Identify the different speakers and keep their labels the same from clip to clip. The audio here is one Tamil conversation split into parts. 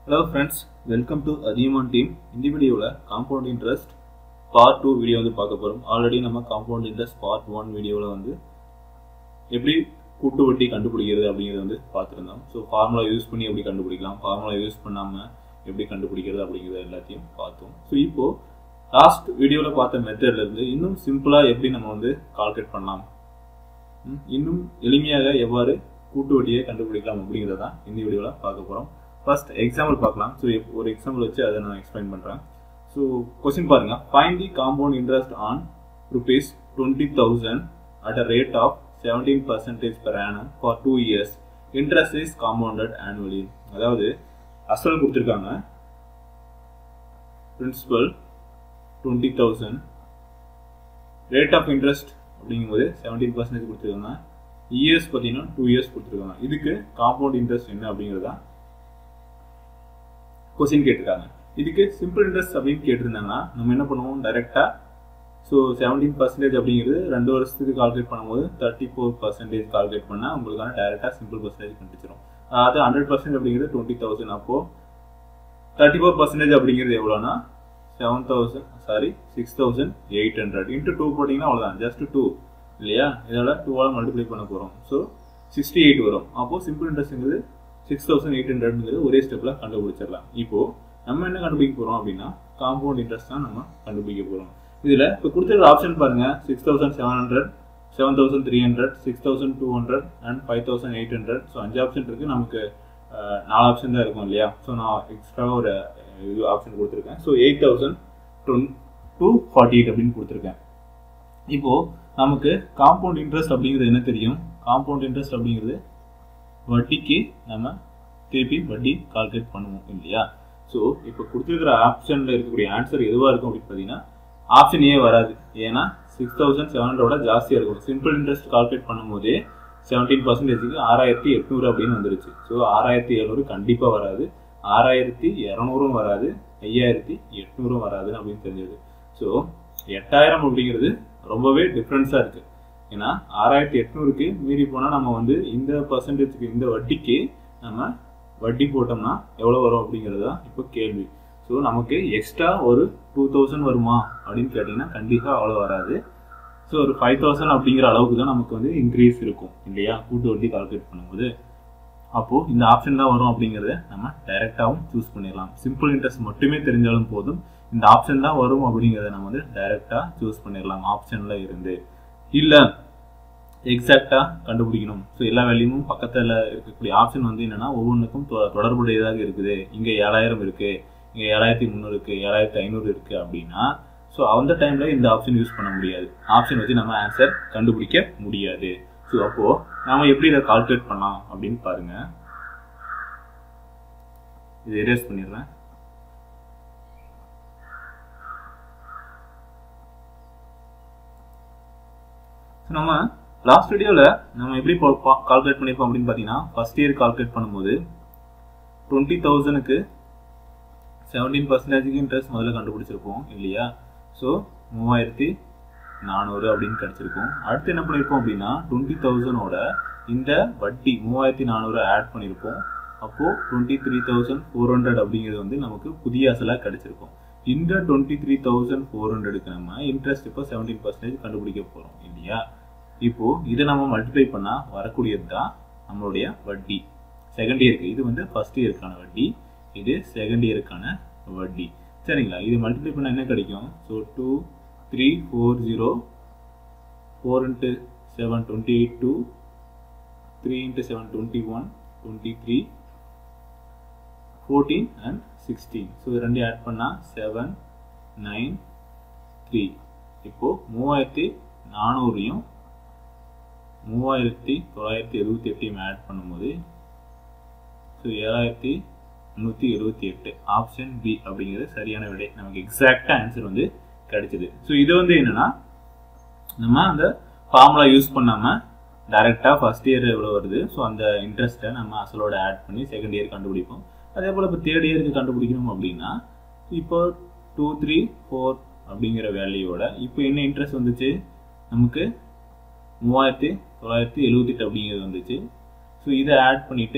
Speaker 1: Hello friends, welcome to Adiyaman team. இந்த வீடியோல compound interest part 2 வீடியோ வந்து பார்க்க போறோம். ஆல்ரெடி நம்ம compound interest part 1 வீடியோல வந்து எப்படி கூட்டு வட்டி கண்டுபிடிக்கிறது அப்படிங்கறது வந்து பார்த்திருந்தோம். சோ ஃபார்முலா யூஸ் பண்ணி எப்படி கண்டுபிடிக்கலாம், ஃபார்முலா யூஸ் பண்ணாம எப்படி கண்டுபிடிக்கிறது அப்படிங்கறது எல்லாத்தையும் பார்த்தோம். சோ இப்போ லாஸ்ட் வீடியோல பார்த்த மெத்தட்ல இருந்து இன்னும் சிம்பிளா எப்படி நம்ம வந்து கால்குலேட் பண்ணலாம், இன்னும் எளிமையாக எவ்வாறு கூட்டு வட்டியை கண்டுபிடிக்கலாம் அப்படிங்கறத தான் இந்த வீடியோல பார்க்க போறோம். First example பார்க்கலாம். So ஒரு எக்ஸாம்பிள் வச்சு அதை நான் எக்ஸ்பிளைன் பண்றேன். So क्वेश्चन பாருங்க. Find the compound interest on rupees 20,000 at a rate of 17% per annum for 2 years. Interest is compounded annually. அதாவது அசல் கொடுத்திருக்காங்க. Principal 20,000. Rate of interest அப்படிங்கும்போது 17% கொடுத்திருக்காங்க. Years பார்த்தீங்கன்னா 2 years கொடுத்திருக்காங்க. இதுக்கு compound interest என்ன அப்படிங்கறத क्वेश्चन கேட்டிருக்காங்க. இதுக்கு சிம்பிள் இன்ட்ரெஸ்ட் அப்படின்னு கேட்டிருந்தாங்கன்னா நம்ம என்ன பண்ணுவோம், டைரக்டா ஸோ 17% அப்படிங்கிறது 2 வருஷத்துக்கு கால்குலேட் பண்ணும்போது 34% கால்குலேட் பண்ணா உங்களுக்கான டைரக்டா சிம்பிள் பர்சன்டேஜ் கண்டுபிடிச்சிடும். அதாவது 100% அப்படிங்கிறது 20,000. அப்போ 34% அப்படிங்கிறது எவ்வளோனா 6,800 இன்ட்டு 2 போட்டிங்கன்னா அவ்வளோதான், ஜஸ்ட் 2 இல்லையா, இதோட 2ஆல மல்டிப்ளை பண்ண போகிறோம். ஸோ 68 வரும். அப்போ சிம்பிள் இன்ட்ரெஸ்ட்ங்கிறது 6,800 ஒரே ஸ்டெப்ல கண்டுபிடிச்சிடலாம். இப்போ நம்ம என்ன கண்டுபிடிக்க போறோம் அப்படின்னா காம்பவுண்ட் இன்ட்ரெஸ்ட் தான் நம்ம கண்டுபிடிக்க போறோம். இதுல இப்போ கொடுத்துருக்க ஆப்ஷன் பாருங்க, 6,700, 7,300, 6,200 அண்ட் 5,800. ஸோ 5 ஆப்ஷன் இருக்கு, நமக்கு 4 ஆப்ஷன் தான் இருக்கும் இல்லையா. ஸோ நான் எக்ஸ்ட்ரா ஒரு ஆப்ஷன் கொடுத்துருக்கேன். ஸோ 8,248 அப்படின்னு கொடுத்துருக்கேன். இப்போ நமக்கு காம்பவுண்ட் இன்ட்ரெஸ்ட் அப்படிங்கிறது என்ன தெரியும், காம்பவுண்ட் இன்ட்ரெஸ்ட் அப்படிங்கிறது வட்டிக்கு நம்ம திருப்பி வட்டி கால்குலேட் பண்ணுவோம் இல்லையா. ஸோ இப்போ கொடுத்துருக்கிற ஆப்ஷன்ல இருக்கக்கூடிய ஆன்சர் எதுவாக இருக்கும் அப்படின்னு பார்த்தீங்கன்னா ஆப்ஷன் ஏ வராது. ஏன்னா 6,700 ஜாஸ்தியாக இருக்கும். சிம்பிள் இன்ட்ரெஸ்ட் கால்குலேட் பண்ணும்போதே 17%க்கு 6,800 அப்படின்னு வந்துருச்சு. ஸோ 6,700 கண்டிப்பாக வராது, 6,200 வராது, 5,800 வராது அப்படின்னு தெரிஞ்சது. ஸோ 8,000 அப்படிங்கிறது ரொம்பவே டிஃப்ரென்ஸாக இருக்கு. ஏன்னா 6,800க்கு மீறி போனால் நம்ம வந்து இந்த பர்சன்டேஜுக்கு இந்த வட்டிக்கு நம்ம வட்டி போட்டோம்னா எவ்வளோ வரும் அப்படிங்கிறது தான் இப்போ கேள்வி. ஸோ நமக்கு எக்ஸ்ட்ரா ஒரு 2,000 வருமா அப்படின்னு கேட்டிங்கன்னா கண்டிப்பாக அவ்வளோ வராது. ஸோ ஒரு 5,000 அப்படிங்கிற அளவுக்கு தான் நமக்கு வந்து இன்க்ரீஸ் இருக்கும் இல்லையா கூட்டு வட்டி கால்குலேட் பண்ணும்போது. அப்போது இந்த ஆப்ஷன் தான் வரும் அப்படிங்கிறத நம்ம டைரெக்டாகவும் சூஸ் பண்ணிடலாம். சிம்பிள் இன்ட்ரெஸ்ட் மட்டுமே தெரிஞ்சாலும் போதும், இந்த ஆப்ஷன் தான் வரும் அப்படிங்கிறத நம்ம வந்து டைரெக்டாக சூஸ் பண்ணிடலாம் ஆப்ஷனில் இருந்து. இல்லை எக்ஸாக்டா கண்டுபிடிக்கணும், ஸோ எல்லா வேல்யூமும் பக்கத்தில் இருக்கக்கூடிய ஆப்ஷன் வந்து என்னன்னா ஒவ்வொன்றுக்கும் தொடர்புடையதாக இருக்குது. இங்கே 7,000 இருக்கு, இங்கே 7,300 இருக்கு, 7,500 இருக்கு அப்படின்னா ஸோ அந்த டைம்ல இந்த ஆப்ஷன் யூஸ் பண்ண முடியாது. ஆப்ஷன் வச்சு நம்ம ஆன்சர் கண்டுபிடிக்க முடியாது. ஸோ அப்போ நாம எப்படி இதை கால்குலேட் பண்ணலாம் அப்படின்னு பாருங்க. இதை எரேஸ் பண்ணிடுறேன். நம்ம லாஸ்ட் வீடியோவில் நம்ம எப்படி கால்குலேட் பண்ணியிருப்போம் அப்படின்னு பார்த்தீங்கன்னா ஃபர்ஸ்ட் இயர் கால்குலேட் பண்ணும்போது 20,000க்கு 17% இன்ட்ரெஸ்ட் முதல்ல கண்டுபிடிச்சிருப்போம் இல்லையா. ஸோ 3,400 அப்படின்னு கிடைச்சிருக்கும். அடுத்து என்ன பண்ணியிருப்போம் அப்படின்னா 20,000ஓட இந்த வட்டி 3,400 ஆட் பண்ணியிருப்போம். அப்போது 23,400 அப்படிங்கிறது வந்து நமக்கு புதிய அசலாக கிடைச்சிருக்கும். இந்த 23,400க்கு நம்ம இன்ட்ரெஸ்ட் இப்போ 17% கண்டுபிடிக்க போகிறோம் இல்லையா. இப்போ இதை நம்ம மல்டிப்ளை பண்ணா வரக்கூடியது தான் நம்மளுடைய வட்டி செகண்ட் இயருக்கு. இது வந்து ஃபர்ஸ்ட் இயருக்கான வட்டி, இது செகண்ட் இயருக்கான வட்டி, சரிங்களா. இது மல்டிப்ளை பண்ணா என்ன கிடைக்கும், ஸோ 2,340 4 × 7 22, 3 × 7 21, 23, 14 and 16. ஸோ இது ரெண்டு ஆட் பண்ணா 7, 9, 3. இப்போ 3,400யும் 3,978 ஆட் பண்ணும்போது ஸோ 7,378 ஆப்ஷன் பி அப்படிங்கிறது சரியான விடை. நமக்கு எக்ஸாக்டா ஆன்சர் வந்து கிடைச்சது. ஸோ இது வந்து என்னன்னா நம்ம அந்த ஃபார்முலா யூஸ் பண்ணாம டைரக்டா ஃபர்ஸ்ட் இயர் எவ்வளோ வருது ஸோ அந்த இன்ட்ரெஸ்ட்டை நம்ம அசலோட ஆட் பண்ணி செகண்ட் இயர் கண்டுபிடிப்போம். அதே போல் இப்போ தேர்ட் இயருக்கு கண்டுபிடிக்கணும் அப்படின்னா இப்போ 2, 3, 4 அப்படிங்கிற வேல்யூவோட இப்போ என்ன இன்ட்ரெஸ்ட் வந்துச்சு, நமக்கு 3,978 அப்படிங்கிறது வந்துச்சு. ஸோ இதை ஆட் பண்ணிட்டு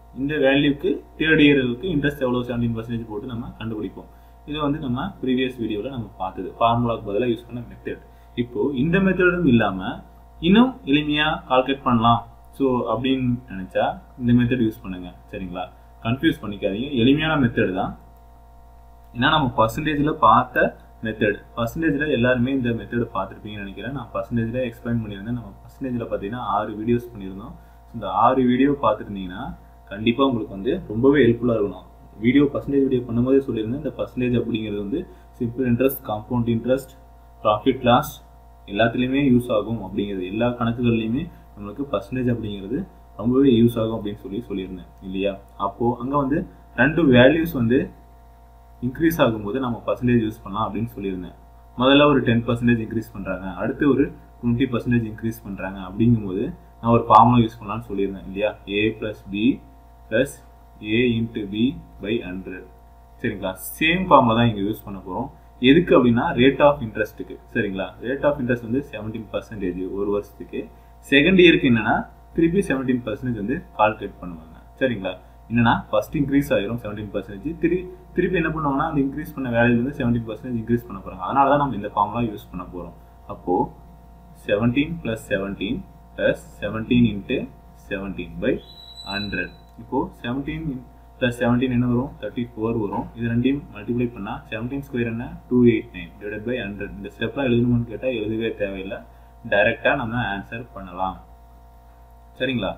Speaker 1: இந்த வேல்யூக்கு தேர்ட் இயருக்கு இன்ட்ரெஸ்ட் எவ்வளோ 17% போட்டு நம்ம கண்டுபிடிப்போம். இது வந்து நம்ம ப்ரீவியஸ் வீடியோவில் நம்ம பார்த்தது ஃபார்முலாக்கு பதிலாக யூஸ் பண்ண மெத்தட். இப்போது இந்த மெத்தடும் இல்லாமல் இன்னும் எளிமையாக கால்குலேட் பண்ணலாம் ஸோ அப்படின்னு நினச்சா இந்த மெத்தட் யூஸ் பண்ணுங்கள். சரிங்களா, கன்ஃபியூஸ் பண்ணிக்காதீங்க. எளிமையான மெத்தட் தான். ஏன்னா நம்ம பர்சன்டேஜில் பார்த்த மெத்தட், பர்சன்டேஜில் எல்லாருமே இந்த மெத்தட் பார்த்துருப்பீங்கன்னு நினைக்கிறேன். நான் பர்சன்டேஜில் எக்ஸ்பிளைன் பண்ணியிருந்தேன். நம்ம பர்சன்டேஜில் பார்த்தீங்கன்னா 6 வீடியோஸ் பண்ணியிருந்தோம். இந்த 6 வீடியோ பார்த்துருந்தீங்கன்னா கண்டிப்பாக உங்களுக்கு வந்து ரொம்பவே ஹெல்ப்ஃபுல்லாக இருக்கணும். வீடியோ பர்சன்டேஜ் வீடியோ பண்ணும்போதே சொல்லியிருந்தேன், இந்த பர்சன்டேஜ் அப்படிங்கிறது வந்து simple interest, compound interest, profit loss எல்லாத்துலேயுமே யூஸ் ஆகும் அப்படிங்கிறது. எல்லா கணக்குகள்லையுமே நம்மளுக்கு பர்சன்டேஜ் அப்படிங்கிறது ரொம்பவே யூஸ் ஆகும் அப்படின்னு சொல்லியிருந்தேன் இல்லையா. அப்போது அங்கே வந்து 2 வேல்யூஸ் வந்து இன்க்ரீஸ் ஆகும்போது நம்ம பர்சன்டேஜ் யூஸ் பண்ணலாம் அப்படின்னு சொல்லியிருந்தேன். முதல்ல ஒரு 10% இன்க்ரீஸ் பண்ணுறாங்க, அடுத்து ஒரு 20% இன்க்ரீஸ் பண்ணுறாங்க. அப்படிங்கும்போது நான் ஒரு ஃபார்முலா யூஸ் பண்ணலான்னு சொல்லியிருந்தேன் இல்லையா. A + B + A × B / 100. சரிங்களா, சேம் ஃபார்முலா தான் இங்கே யூஸ் பண்ண போகிறோம். எதுக்கு அப்படின்னா ரேட் ஆஃப் இன்ட்ரெஸ்ட்டுக்கு. சரிங்களா, ரேட் ஆஃப் இன்ட்ரெஸ்ட் வந்து 17% ஒரு வருஷத்துக்கு. செகண்ட் இயருக்கு என்னன்னா திருப்பி 17% வந்து கால்குலேட் பண்ணுவாங்க. சரிங்களா, என்னன்னா ஃபர்ஸ்ட் இன்க்ரீஸ் ஆயிரும் 17%, திருப்பி என்ன பண்ணுவாங்கன்னா அந்த இன்க்ரீஸ் பண்ண வேல்யூ வந்து 17% இன்க்ரீஸ் பண்ண போகிறாங்க. அதனால தான் நம்ம இந்த ஃபார்முலா யூஸ் பண்ண போகிறோம். அப்போது 17 + 17 + 17 × 17/100. இப்போது 17 + 17 என்ன வரும்? 34 வரும். இது ரெண்டையும் மல்டிப்ளை பண்ணால் 17² என்ன? 289 / 100. இந்த ஸ்டெப்லாம் எழுதணும்னு கேட்டால் எழுதவே தேவையில்லை, டைரெக்டாக நம்ம ஆன்சர் பண்ணலாம். சரிங்களா,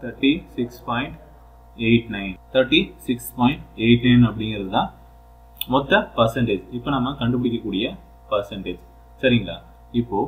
Speaker 1: 36.89 அப்படிங்கிறது தான் மொத்த பர்சன்டேஜ். இப்போ நம்ம கண்டுபிடிக்கக்கூடிய பர்சன்டேஜ். சரிங்களா, இப்போது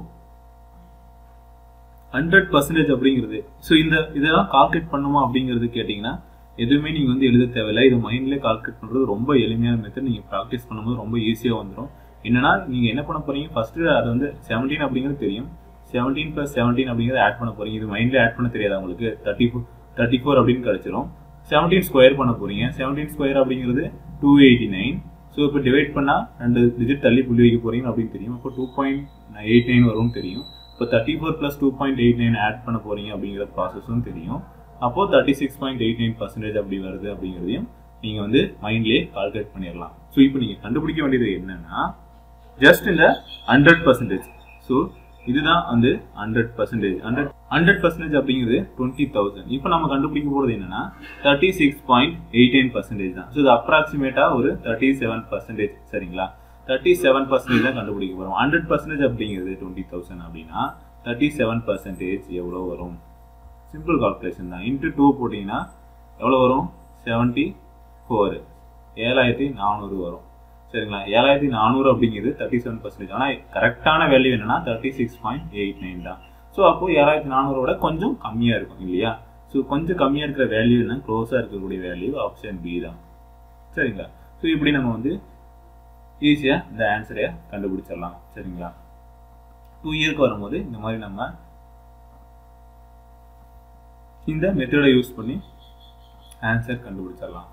Speaker 1: 100% அப்படிங்கிறது. ஸோ இதெல்லாம் கால்குலேட் பண்ணுமா அப்படிங்கிறது கேட்டிங்கன்னா எதுவுமே நீங்கள் வந்து எழுத தேவையில்லை. இது மைண்ட்லேயே கால்குலேட் பண்ணுறது ரொம்ப எளிமையான மெத்தட். நீங்கள் ப்ராக்டிஸ் பண்ணும்போது ரொம்ப ஈஸியாக வந்துடும். என்னன்னா நீங்கள் என்ன பண்ண போகிறீங்க, ஃபஸ்ட்டு அது வந்து 17 அப்படிங்கிறது தெரியும். 17 + 17 அப்படிங்கிறத ஆட் பண்ண போகிறீங்க. இது மைண்ட்லேயே ஆட் பண்ண தெரியாது உங்களுக்கு. 34 அப்படின்னு கிடச்சிரும். 17² பண்ண போகிறீங்க. 17² அப்படிங்கிறது 289. ஸோ இப்போ டிவைட் பண்ணால் 2 டிஜிட் தள்ளி புள்ளி வைக்க போகிறீங்க அப்படின்னு தெரியும். அப்போ 2.89 வரும்னு தெரியும். இப்போ 34 + 2.89 ஆட் பண்ண போகிறீங்க அப்படிங்கிற ப்ராசஸும் தெரியும். அப்போது 36.89% அப்படி வருது அப்படிங்கிறதையும் நீங்கள் வந்து மைண்ட்லேயே கால்குலேட் பண்ணிடலாம். ஸோ இப்போ நீங்கள் கண்டுபிடிக்க வேண்டியது என்னன்னா ஜஸ்ட் இந்த 100%. ஸோ இதுதான் வந்து 100%. 100% அப்படிங்கிறது 20,000. இப்போ நம்ம கண்டுபிடிக்க போகிறது என்னன்னா 36.89% தான். ஸோ இது அப்ராக்சிமேட்டாக ஒரு 37%. சரிங்களா, 37% தான் கண்டுபிடிக்க போகிறோம். 100% அப்படிங்கிறது 20,000 அப்படின்னா 37% எவ்வளோ வரும்? சிம்பிள் கால்குலேஷன் தான். × 2 போட்டிங்கன்னா எவ்வளோ வரும்? 74, 7400 வரும். சரிங்களா, 7400 அப்படிங்கிறது 37%. ஆனால் கரெக்டான வேல்யூ என்னன்னா 36.89 தான். ஸோ அப்போது 7400 கொஞ்சம் கம்மியாக இருக்கும் இல்லையா. ஸோ கொஞ்சம் கம்மியாக இருக்கிற வேல்யூ என்ன? க்ளோஸாக இருக்கக்கூடிய வேல்யூ ஆப்ஷன் பி தான். சரிங்களா, ஸோ இப்படி நம்ம வந்து ஈஸியாக இந்த ஆன்சரை கண்டுபிடிச்சிடலாம். சரிங்களா, 2 இயருக்கு வரும்போது இந்த மாதிரி நம்ம இந்த மெத்தடை யூஸ் பண்ணி ஆன்சர் கண்டுபிடிச்சிடலாம்.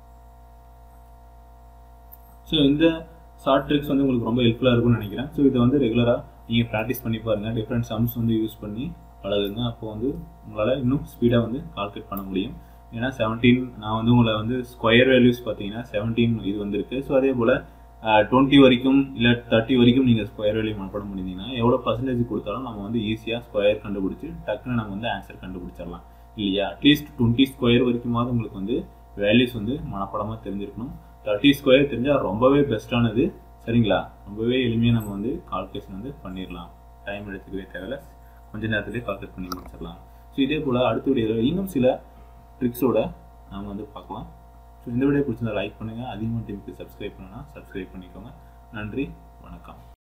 Speaker 1: ஸோ இந்த ஷார்ட் ட்ரிக்ஸ் வந்து உங்களுக்கு ரொம்ப ஹெல்ப்ஃபுல்லாக இருக்கும்னு நினைக்கிறேன். ஸோ இதை வந்து ரெகுலராக நீங்கள் ப்ராக்டிஸ் பண்ணி பாருங்கள். டிஃப்ரெண்ட் சம்ஸ் வந்து யூஸ் பண்ணி பழகுங்க. அப்போ வந்து உங்களால் இன்னும் ஸ்பீடாக வந்து கால்குலேட் பண்ண முடியும். ஏன்னா 17 நான் வந்து உங்களை வந்து ஸ்கொயர் வேல்யூஸ் பார்த்தீங்கன்னா 17 இது வந்திருக்கு. ஸோ அதே போல் 20 வரைக்கும் இல்லை 30 வரைக்கும் நீங்கள் ஸ்கொயர் வேல்யூ மனப்பாடம் பண்ணியிருந்தீங்கன்னா எவ்வளோ பர்சன்டேஜ் கொடுத்தாலும் நம்ம வந்து ஈஸியாக ஸ்கொயர் கண்டுபிடிச்சி டக்குன்னு நம்ம வந்து ஆன்சர் கண்டுபிடிச்சிடலாம் இல்லையா. அட்லீஸ்ட் 20² வரைக்குமாவது உங்களுக்கு வந்து வேல்யூஸ் வந்து மனப்பாடமாக தெரிஞ்சிருக்கணும். 30² தெரிஞ்சால் ரொம்பவே பெஸ்ட்டானது. சரிங்களா, ரொம்பவே எளிமையாக நம்ம வந்து கால்குலேஷன் வந்து பண்ணிடலாம். டைம் எடுத்துக்கவே தேவையில்ல, கொஞ்சம் நேரத்துலேயே கால்குலேட் பண்ணி முடிச்சிடலாம். ஸோ இதே போல் அடுத்த வீடியோவில் இன்னும் சில ட்ரிக்ஸோட நாம் வந்து பார்க்கலாம். ஸோ இந்த வீடியோ பிடிச்சிருந்தா லைக் பண்ணுங்கள். அதிகமாக டிவிக்கு சப்ஸ்கிரைப் பண்ணணும்னா சப்ஸ்கிரைப் பண்ணிக்கோங்க. நன்றி, வணக்கம்.